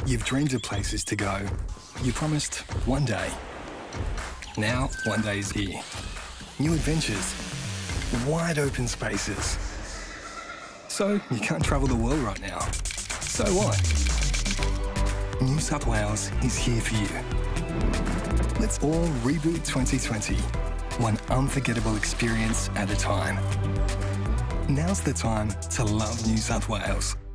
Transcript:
You've dreamed of places to go. You promised one day. Now, one day is here. New adventures, wide open spaces. So, you can't travel the world right now. So what? New South Wales is here for you. Let's all reboot 2020, one unforgettable experience at a time. Now's the time to love New South Wales.